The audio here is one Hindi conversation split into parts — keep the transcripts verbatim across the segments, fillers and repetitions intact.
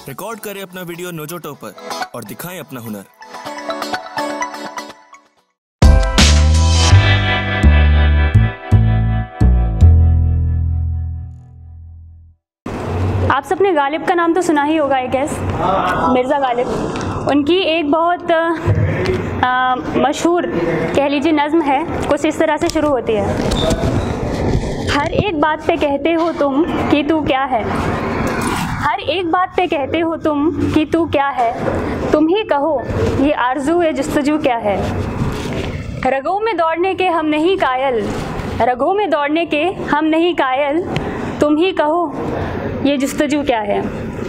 रिकॉर्ड करें अपना वीडियो नोजोटो पर और दिखाएं अपना हुनर। आप सबने गालिब का नाम तो सुना ही होगा, आई गेस, मिर्ज़ा गालिब। उनकी एक बहुत आ, मशहूर कह लीजिए नज़्म है, कुछ इस तरह से शुरू होती है। हर एक बात पे कहते हो तुम कि तू क्या है, हर एक बात पे कहते हो तुम कि तू क्या है, तुम ही कहो ये आरज़ू है जुस्तजू क्या है। रगों में दौड़ने के हम नहीं कायल, रगों में दौड़ने के हम नहीं कायल, तुम ही कहो ये जुस्तजू क्या है।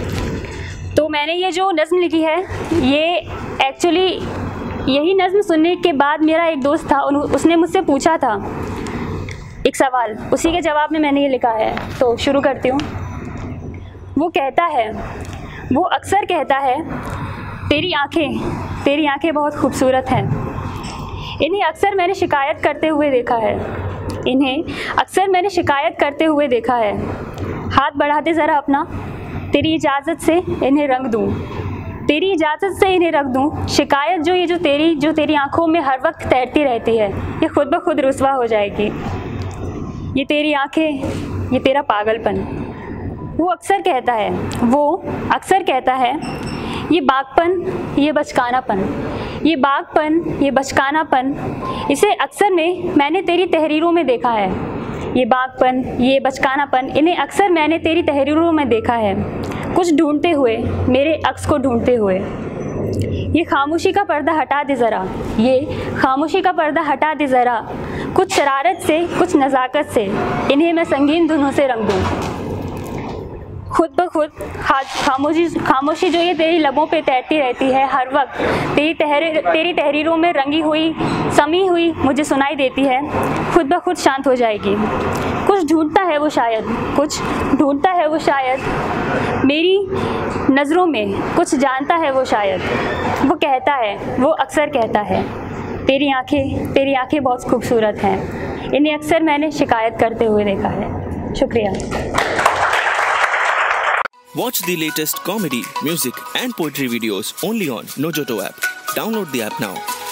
तो मैंने ये जो नज़्म लिखी है, ये एक्चुअली यही नज़्म सुनने के बाद मेरा एक दोस्त था, उसने मुझसे पूछा था एक सवाल, उसी के जवाब में मैंने ये लिखा है। तो शुरू करती हूँ। वो कहता है, वो अक्सर कहता है, तेरी आँखें तेरी आँखें बहुत खूबसूरत हैं। इन्हें अक्सर मैंने शिकायत करते हुए देखा है, इन्हें अक्सर मैंने शिकायत करते हुए देखा है। हाथ बढ़ा दे ज़रा अपना, तेरी इजाज़त से इन्हें रंग दूँ, तेरी इजाज़त से इन्हें रख दूँ। शिकायत जो ये जो तेरी जो तेरी आँखों में हर वक्त तैरती रहती है, ये खुद ब खुद रुस्वा हो जाएगी। ये तेरी आँखें, ये तेरा पागलपन। वो अक्सर कहता है, वो अक्सर कहता है, ये बागपन, ये बचकानापन, ये बागपन, ये बचकानापन, इसे अक्सर में मैंने तेरी तहरीरों में देखा है। ये बागपन, ये बचकानापन, इन्हें अक्सर मैंने तेरी तहरीरों में देखा है, कुछ ढूंढते हुए, मेरे अक्स को ढूंढते हुए। ये खामोशी का पर्दा हटा दे ज़रा, ये खामोशी का पर्दा हटा दे ज़रा, कुछ शरारत से, कुछ नज़ाकत से, इन्हें मैं संगीन धुनों से रंग दूँ। खुद ब खुद खामोशी खामोशी जो ये तेरी लबों पे तैरती रहती है हर वक्त, तेरी तहरीर तेरी तहरीरों में रंगी हुई, समी हुई मुझे सुनाई देती है, खुद ब खुद शांत हो जाएगी। कुछ ढूंढता है वो शायद, कुछ ढूंढता है वो शायद, मेरी नज़रों में कुछ जानता है वो शायद। वो कहता है, वो अक्सर कहता है, तेरी आँखें तेरी आँखें बहुत खूबसूरत हैं। इन्हें अक्सर मैंने शिकायत करते हुए देखा है। शुक्रिया। Watch the latest comedy, music and poetry videos only on Nojoto app. Download the app now.